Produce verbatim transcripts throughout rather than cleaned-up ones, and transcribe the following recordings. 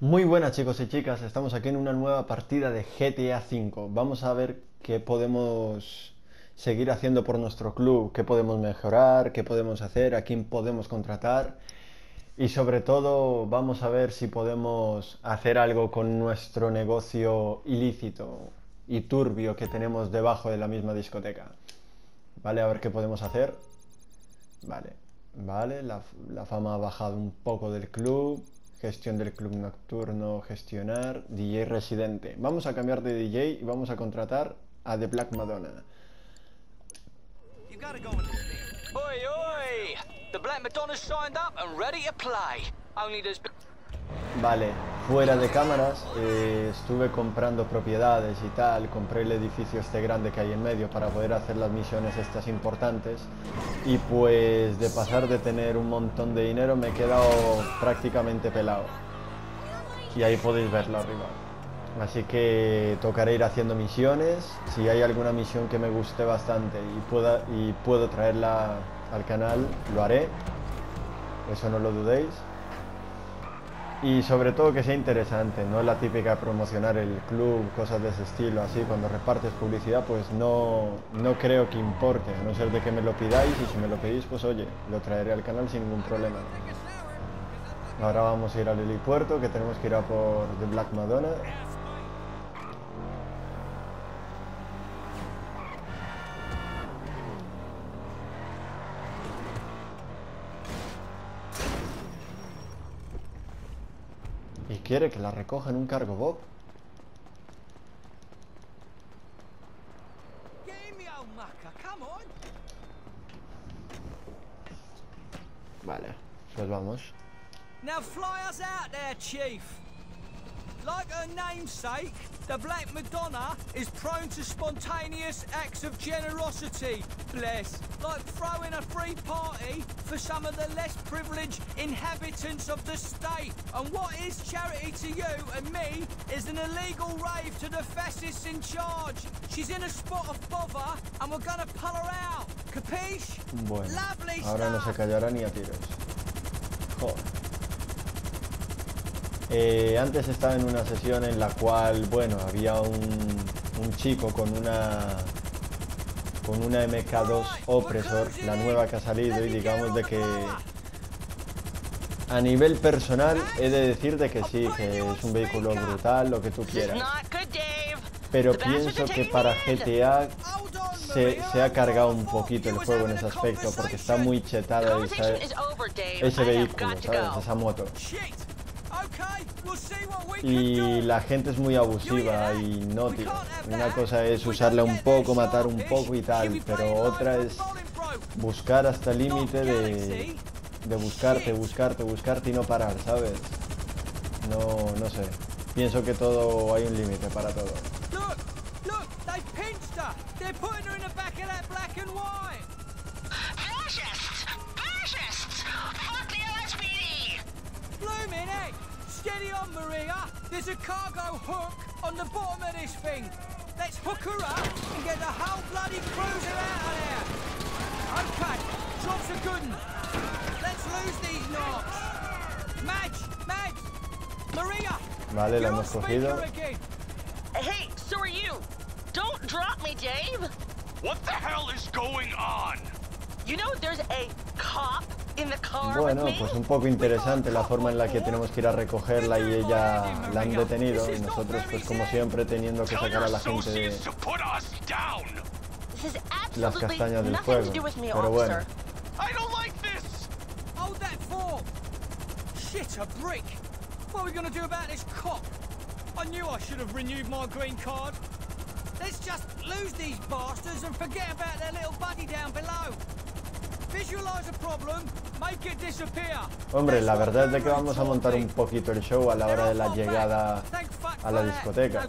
Muy buenas chicos y chicas, estamos aquí en una nueva partida de G T A cinco. Vamos a ver qué podemos seguir haciendo por nuestro club, qué podemos mejorar, qué podemos hacer, a quién podemos contratar y sobre todo vamos a ver si podemos hacer algo con nuestro negocio ilícito y turbio que tenemos debajo de la misma discoteca. Vale, a ver qué podemos hacer. Vale, vale, la, la fama ha bajado un poco del club. Gestión del club nocturno, gestionar, D J residente. Vamos a cambiar de D J y vamos a contratar a The Black Madonna. Oi, oi! The Black Madonna's signed up and ready to play. Only there's... Vale, fuera de cámaras eh, estuve comprando propiedades y tal, compré el edificio este grande que hay en medio para poder hacer las misiones estas importantes y pues de pasar de tener un montón de dinero me he quedado prácticamente pelado y ahí podéis verlo arriba. Así que tocaré ir haciendo misiones, si hay alguna misión que me guste bastante y, pueda, y puedo traerla al canal, lo haré, eso no lo dudéis. Y sobre todo que sea interesante, no es la típica promocionar el club, cosas de ese estilo, así cuando repartes publicidad pues no, no creo que importe, a no ser de que me lo pidáis y si me lo pedís pues oye, lo traeré al canal sin ningún problema. Ahora vamos a ir al helipuerto, que tenemos que ir a por The Black Madonna. Y quiere que la recoja en un cargo bob. Vale, pues vamos. Now fly us out there, Chief. Like her namesake, the Black Madonna is prone to spontaneous acts of generosity. Bless. Like throwing a free party for some of the less privileged inhabitants of the state. And what is charity to you and me is an illegal rave to the fascists in charge. She's in a spot of bother and we're gonna pull her out. Capiche? Bueno, Lovely ahora no se stuff. callará ni a tiros. Joder. Eh, antes estaba en una sesión en la cual, bueno, había un, un chico con una con una M K dos Opresor, la nueva que ha salido, y digamos de que a nivel personal he de decirte que sí, que es un vehículo brutal, lo que tú quieras, pero pienso que para G T A se, se ha cargado un poquito el juego en ese aspecto, porque está muy chetada esa, ese vehículo, ¿sabes? Esa moto. Y la gente es muy abusiva y no, tío. Una cosa es usarla un poco, matar un poco y tal, pero otra es buscar hasta el límite de, de buscarte, buscarte, buscarte y no parar, ¿sabes? No, no sé. Pienso que todo hay un límite para todo. Steady on, Maria. There's a cargo hook on the bottom of this thing. Let's hook her up and get the whole bloody cruiser out of there. Okay, job's a good one. Let's lose these knocks. Madge, Madge, Maria. Vale, la hemos cogido. Hey, so are you. Don't drop me, Dave. What the hell is going on? You know there's a cop in the car Bueno, with me? pues un poco interesante la forma en la que tenemos que ir a recogerla y ella la han detenido y nosotros pues como siempre teniendo que sacar a la gente de las castañas del fuego, pero bueno. Hold that for. Shit, a brick. What are we gonna do about this cop? I knew I should have renewed my green card. Let's just lose these bastards and forget about their little buddy down below. Visualize a problem, make it disappear. Hombre, la verdad es de que vamos a montar un poquito el show a la hora de la llegada a la discoteca.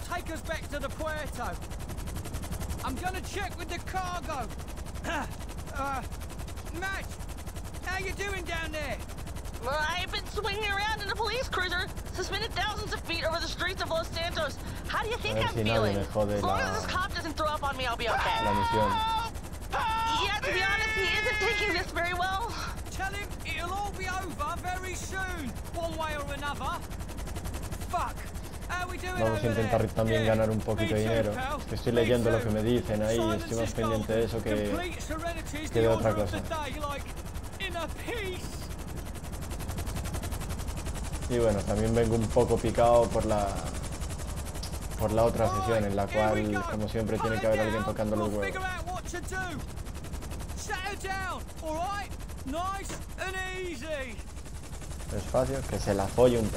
I'm gonna check with the cargo. uh, Matt, how you doing down there? I've been swinging around in a police cruiser, suspended thousands of feet over the streets of Los Santos. How do you think I'm si feeling? me jode As long la, as this cop doesn't throw up on me, I'll be okay. la misión. Yeah, to be honest, he isn't taking this very well. Tell him it'll all be over very soon, one way or another. fuck? How we doing Vamos a over intentar there? también Yeah, ganar un poquito me de too, dinero. pal. Que estoy Me leyendo lo too. que me dicen ahí y Silence estoy más is pendiente de golden. eso que, Complete serenity is que the de otra order of cosa. the day, like inner peace. Y bueno, también vengo un poco picado por la por la otra sesión en la cual, como siempre, tiene que haber alguien tocando los huevos. Despacio, que se la folle un pez.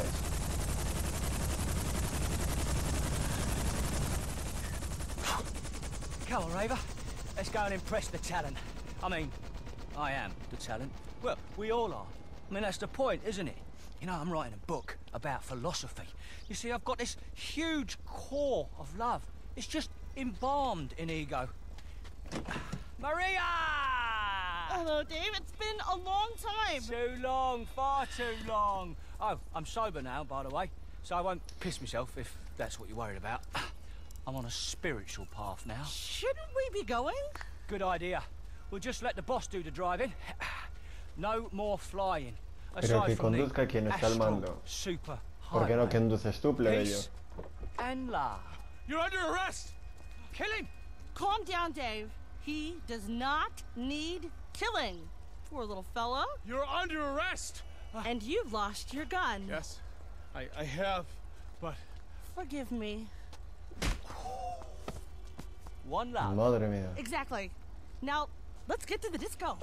Come on, Raver. Let's go and impress the talent. I mean, I am the talent. Well, we all are. I mean, that's the point, isn't it? You know, I'm writing a book about philosophy. You see, I've got this huge core of love. It's just embalmed in ego. Maria! Hello, Dave. It's been a long time. Too long, far too long. Oh, I'm sober now, by the way, so I won't piss myself if that's what you're worried about. I'm on a spiritual path now. Shouldn't we be going? Good idea. We'll just let the boss do the driving. No more flying. Pero que Aside from the conduzca quien está al astral mando. super ¿Por qué no highway. conduces tú, plebeyo? Peace and love. You're under arrest! Kill him! Calm down, Dave. He does not need killing. Poor little fella. You're under arrest! And you've lost your gun. Yes, I, I have, but... Forgive me. One love. Madre mía. Exactly. Now, let's get to the disco.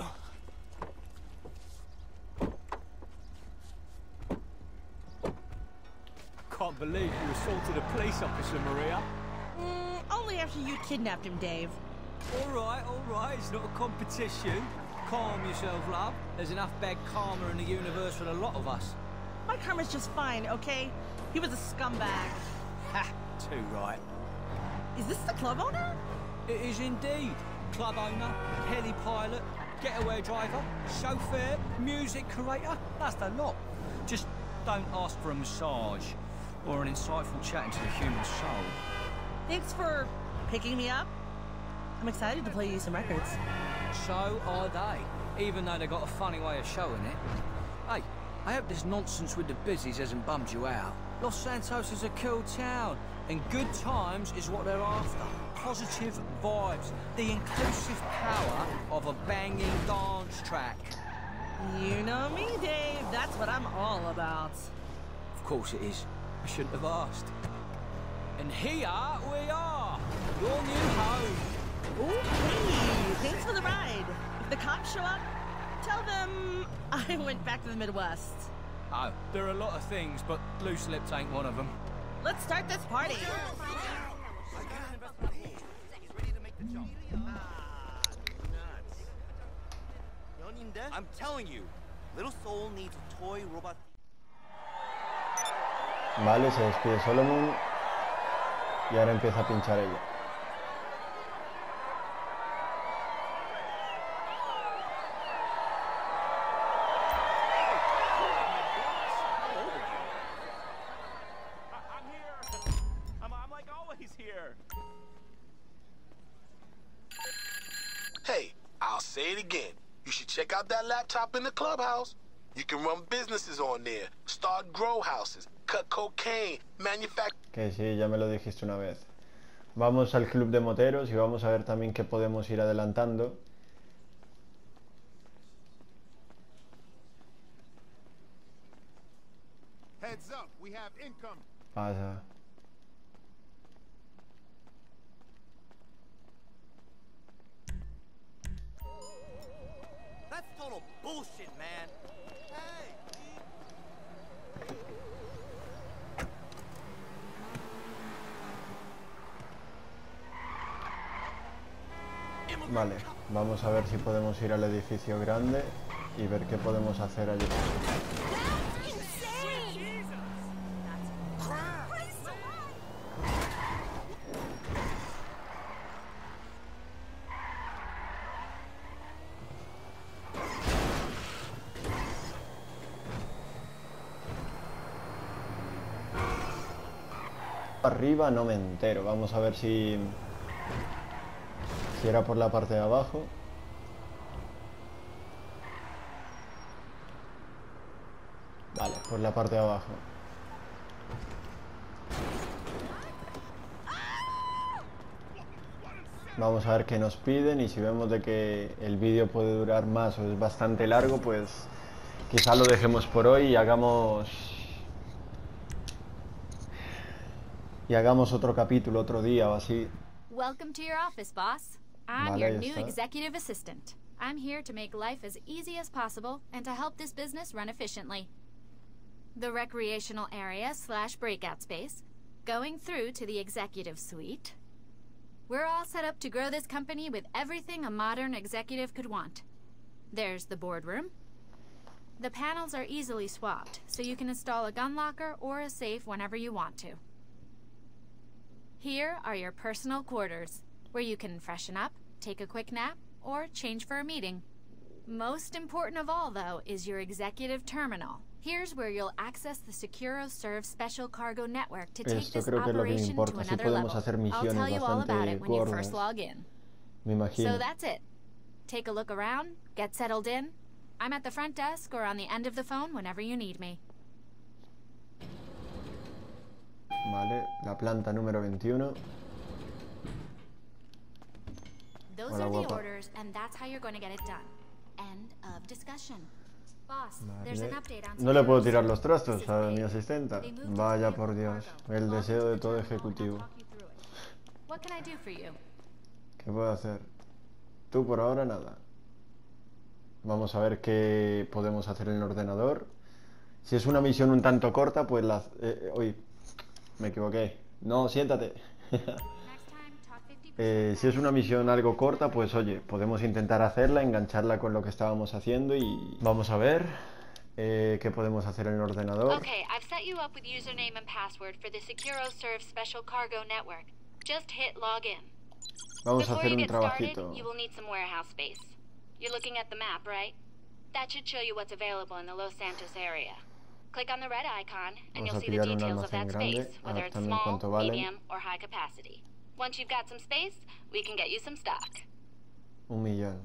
Can't believe you assaulted a police officer, Maria. Mm, only after you kidnapped him, Dave. All right, all right. It's not a competition. Calm yourself, love. There's enough bad karma in the universe for a lot of us. My karma's just fine, okay? He was a scumbag. Ha! Too right. Is this the club owner? It is indeed. Club owner, heli pilot, getaway driver, chauffeur, music curator. That's the lot. Just don't ask for a massage or an insightful chat into the human soul. Thanks for picking me up. I'm excited to play you some records. So are they, even though they got a funny way of showing it. Hey, I hope this nonsense with the busies hasn't bummed you out. Los Santos is a cool town, and good times is what they're after. Positive vibes, the inclusive power of a banging dance track. You know me, Dave. That's what I'm all about. Of course it is. I shouldn't have asked. And here we are, your new home. Ooh, hey, thanks for the ride. If the cops show up, tell them I went back to the Midwest. Oh, there are a lot of things, but loose lips ain't one of them. Let's start this party. I'm telling you, Little Soul needs a toy robot. Vale, se despide Solomon y ahora empieza a pinchar ella. I'm here! I'm, I'm like always here! Hey, I'll say it again. You should check out that laptop in the clubhouse. You can run businesses on there, start grow houses, cut cocaine, manufacture... Que sí, ya me lo dijiste una vez. Vamos al club de moteros y vamos a ver también qué podemos ir adelantando. Heads up, we have income. Pasa. That's total bullshit, man. Hey! Vale, vamos a ver si podemos ir al edificio grande y ver qué podemos hacer allí. Arriba no me entero, vamos a ver si si era por la parte de abajo. Vale, por la parte de abajo. Vamos a ver qué nos piden y si vemos de que el vídeo puede durar más o es bastante largo, pues quizá lo dejemos por hoy y hagamos y hagamos otro capítulo otro día o así. Welcome to your office, boss. I'm Vale, your ahí new está. executive assistant. I'm here to make life as easy as possible and to help this business run efficiently. The recreational area slash breakout space, going through to the executive suite. We're all set up to grow this company with everything a modern executive could want. There's the boardroom. The panels are easily swapped, so you can install a gun locker or a safe whenever you want to. Here are your personal quarters, where you can freshen up, take a quick nap, or change for a meeting. Most important of all, though, is your executive terminal. Here's where you'll access the SecuroServe special cargo network to take Esto this creo que es lo que me operation importa. to Así another podemos level. hacer I'll misiones tell you all about bastante it when you gordas. first log in. Me imagino. So that's it. Take a look around, get settled in. I'm at the front desk or on the end of the phone whenever you need me. Vale, la planta número veintiuno. Those Hola, are the guapa. orders, and that's how you're going to get it done. End of discussion. Boss, there's Vale. an update on No le puedo tirar SecuroServe. los trastos This is a Dave. mi asistenta. They moved Vaya to por vehicle Dios, cargo. el Log deseo into de the todo terminal and I'll ejecutivo. talk you through it. What can I do for you? ¿Qué puedo hacer? Tú por ahora nada. Vamos a ver qué podemos hacer en el ordenador. Si es una misión un tanto corta, pues la... Eh, uy, me equivoqué. No, siéntate. Next time, talk fifty percent Eh, si es una misión algo corta, pues oye, podemos intentar hacerla, engancharla con lo que estábamos haciendo y vamos a ver eh, qué podemos hacer en el ordenador. Okay, I've set you up with username and password for the SecuroServe special cargo network. Just hit log in. Vamos a Before hacer you un get started, trabajito. you will need some warehouse space. You're looking at the map, right? That should show you what's available in the Los Santos area. Click on the red icon, and Vamos you'll a see the pillar un details of almacén that grande, space, a whether ver it's también small, cuánto valen. medium, or high capacity. Once you've got some space, we can get you some stock. Un millón.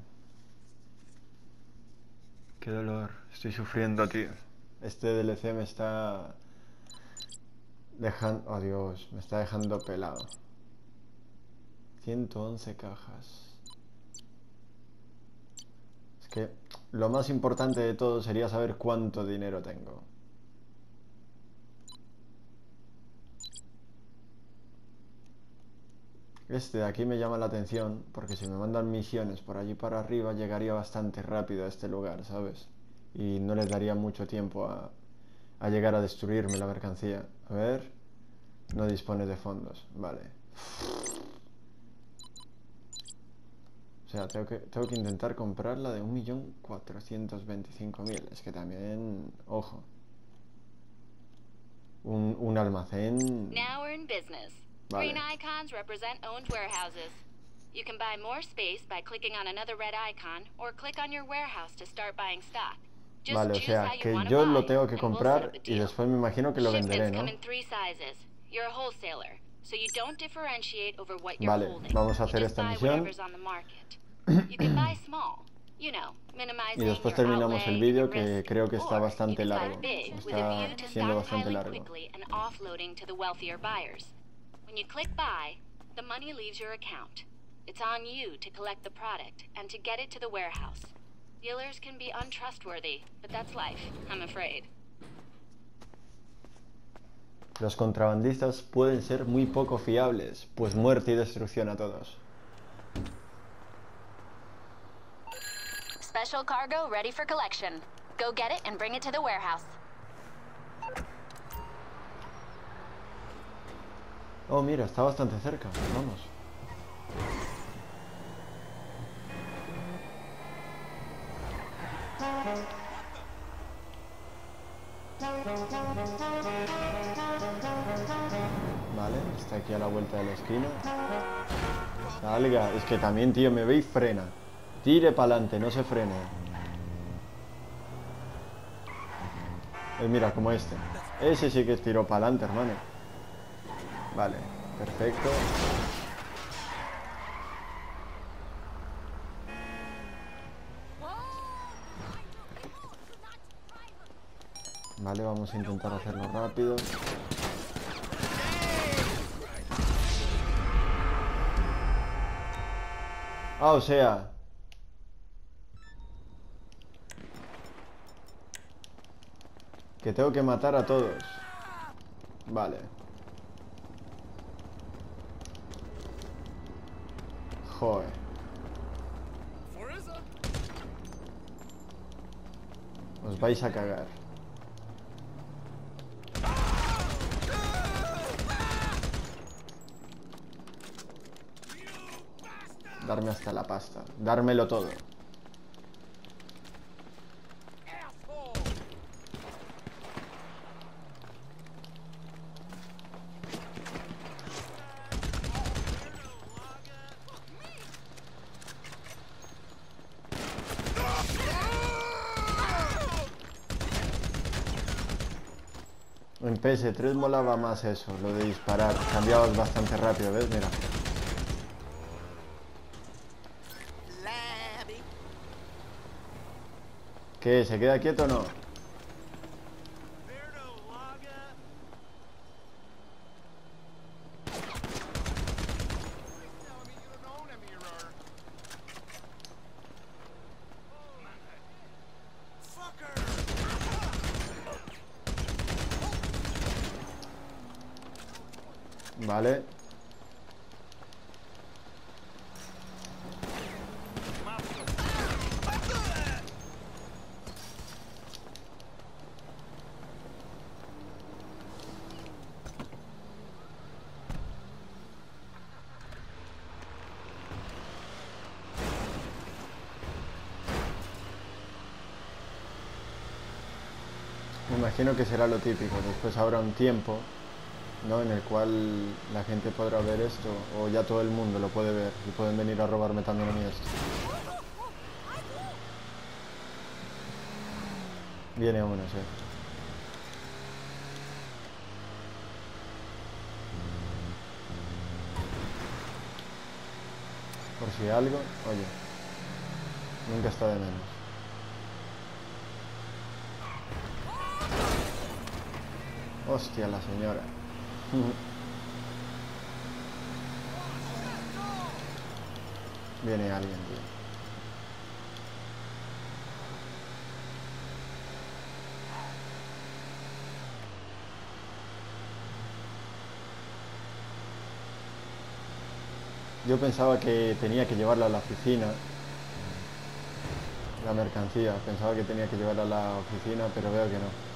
Qué dolor. Estoy sufriendo, tío. Este D L C me está dejando... Oh, Dios. Me está dejando pelado. ciento once cajas. Es que lo más importante de todo sería saber cuánto dinero tengo. Este de aquí me llama la atención porque si me mandan misiones por allí para arriba llegaría bastante rápido a este lugar, ¿sabes? Y no les daría mucho tiempo a, a llegar a destruirme la mercancía. A ver, no dispone de fondos, vale. O sea, tengo que, tengo que intentar comprarla de un millón cuatrocientos veinticinco mil. Es que también, ojo, un, un almacén... Now we're in business. Vale. Green icons represent owned warehouses. You can buy more space by clicking on another red icon, or click on your warehouse to start buying stock. Just Vale, o choose sea, how you que wanna yo buy, lo tengo que and we'll comprar set up a y deal. después me imagino que lo venderé, Shipments ¿no? come in three sizes. You're a wholesaler, so you don't differentiate over what you're Vale, holding. vamos a You hacer just esta buy misión. whatever's on the market. You can buy small, you know, minimizing Y después your terminamos el outlay vídeo and que risk. creo que está Or bastante you can buy largo. big with a view Está to siendo stock bastante highly largo. quickly and offloading to the wealthier buyers. When you click buy, the money leaves your account. It's on you to collect the product and to get it to the warehouse. Dealers can be untrustworthy, but that's life, I'm afraid. Los contrabandistas pueden ser muy poco fiables, pues muerte y destrucción a todos. Special cargo ready for collection. Go get it and bring it to the warehouse. Oh, mira, está bastante cerca. Vamos. Vale, está aquí a la vuelta de la esquina. Salga, es que también, tío, me ve y frena. Tire para adelante, no se frene. Eh, mira, como este. Ese sí que tiró para adelante, hermano. Vale, perfecto. Vale, vamos a intentar hacerlo rápido. Ah, o sea... que tengo que matar a todos. Vale. Joder. Os vais a cagar. Darme hasta la pasta. Dármelo todo. En P S tres molaba más eso, lo de disparar. Cambiabas bastante rápido, ¿ves? Mira. ¿Qué? ¿Se queda quieto o no? Vale. Me imagino que será lo típico. Después habrá un tiempo, ¿no?, en el cual la gente podrá ver esto, o ya todo el mundo lo puede ver y pueden venir a robarme también a mí esto. Viene uno, sí. Por si algo, oye, nunca está de menos. Hostia, la señora. Viene alguien, tío. Yo pensaba que tenía que llevarla a la oficina. La mercancía. Pensaba que tenía que llevarla a la oficina, pero veo que no.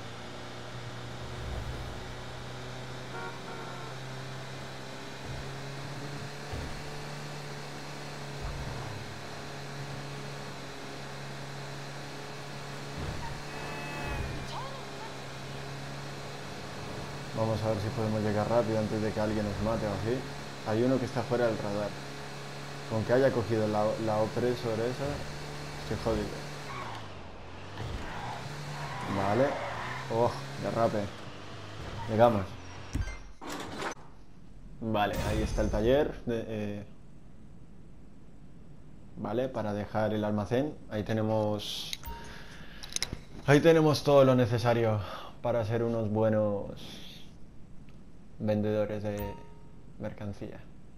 Vamos a ver si podemos llegar rápido antes de que alguien nos mate o así. Hay uno que está fuera del radar. Con que haya cogido la, la opresor esa, estoy jodido. Vale. Oh, derrape. Llegamos. Vale, ahí está el taller. De, eh... Vale, para dejar el almacén. Ahí tenemos... Ahí tenemos todo lo necesario para ser unos buenos vendedores de mercancía.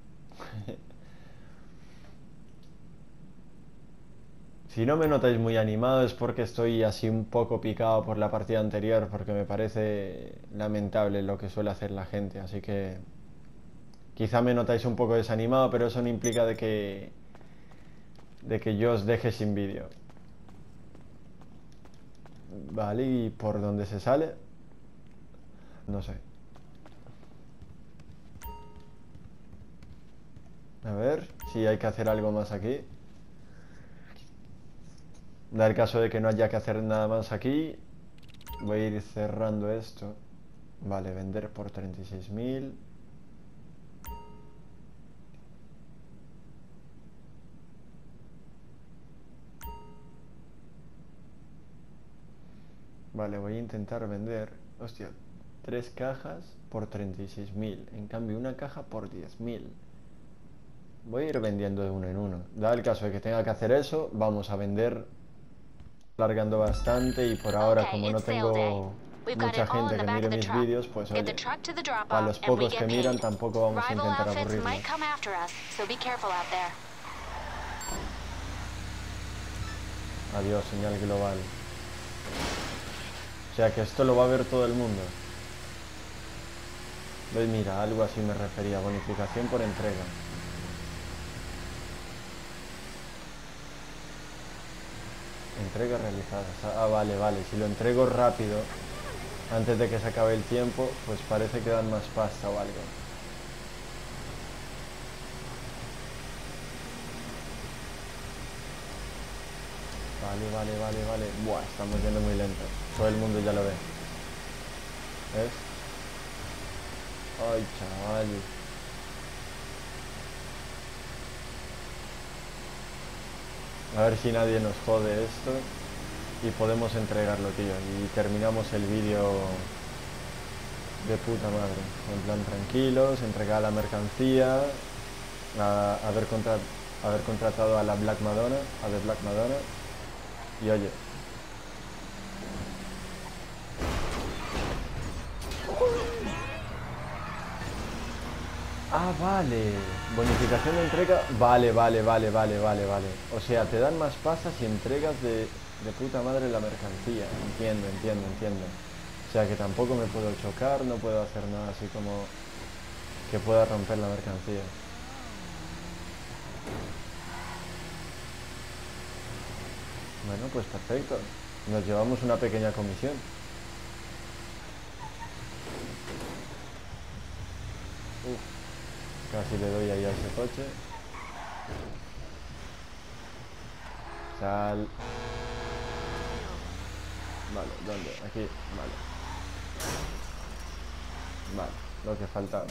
Si no me notáis muy animado es porque estoy así un poco picado por la partida anterior, porque me parece lamentable lo que suele hacer la gente, así que quizá me notáis un poco desanimado, pero eso no implica de que de que yo os deje sin vídeo. Vale, ¿y por dónde se sale? No sé. A ver si hay que hacer algo más aquí. Da el caso de que no haya que hacer nada más aquí. Voy a ir cerrando esto. Vale, vender por treinta y seis mil. Vale, voy a intentar vender, hostia, tres cajas por treinta y seis mil. En cambio, una caja por diez mil. Voy a ir vendiendo de uno en uno. Da el caso de que tenga que hacer eso, vamos a vender largando bastante. Y por ahora, como no tengo mucha gente que mire mis vídeos, pues oye, para los pocos que miran tampoco vamos a intentar aburrirnos. Adiós, señal global. O sea que esto lo va a ver todo el mundo. Pues mira, algo así me refería. Bonificación por entrega. Entrega realizada. Ah, vale, vale. Si lo entrego rápido, antes de que se acabe el tiempo, pues parece que dan más pasta o algo. Vale, vale, vale, vale. Buah, estamos yendo muy lento. Todo el mundo ya lo ve. ¿Ves? Ay, chaval. A ver si nadie nos jode esto. Y podemos entregarlo, tío. Y terminamos el vídeo de puta madre. En plan, tranquilos, entregar la mercancía. A, haber, contra, haber contratado a la Black Madonna. A The Black Madonna. Y oye. Ah, vale. Bonificación de entrega. Vale, vale, vale, vale, vale, vale. O sea, te dan más pasas y entregas de, de puta madre la mercancía. Entiendo, entiendo, entiendo. O sea, que tampoco me puedo chocar, no puedo hacer nada así como que pueda romper la mercancía. Bueno, pues perfecto. Nos llevamos una pequeña comisión. Uf, casi le doy ahí a ese coche. Sal. Vale, ¿dónde? Aquí, vale. Vale, lo que faltaba.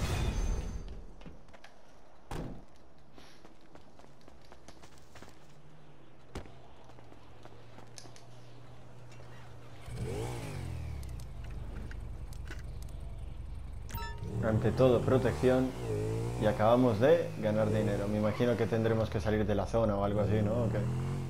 Ante todo, protección. Y acabamos de ganar dinero. Me imagino que tendremos que salir de la zona o algo así, ¿no? Okay.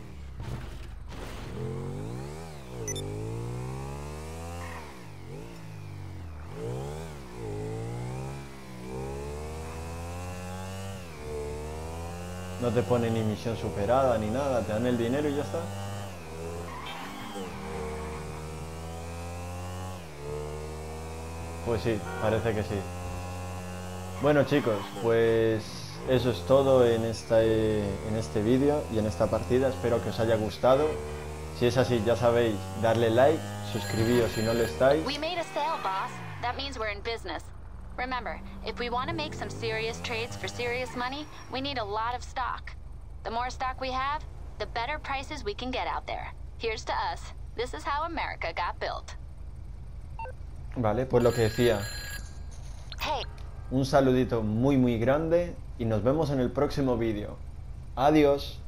No te pone ni misión superada ni nada. Te dan el dinero y ya está. Pues sí, parece que sí. Bueno, chicos, pues eso es todo en este, en este vídeo y en esta partida. Espero que os haya gustado. Si es así, ya sabéis, darle like, suscribíos si no lo estáis. We made a sale, boss. That means we're in business. Remember, if we want to make some serious trades for serious money, we need a lot of stock. The more stock we have, the better prices we can get out there. Here's to us. This is how America got built. Vale, pues lo que decía. Hey. Un saludito muy muy grande y nos vemos en el próximo vídeo. Adiós.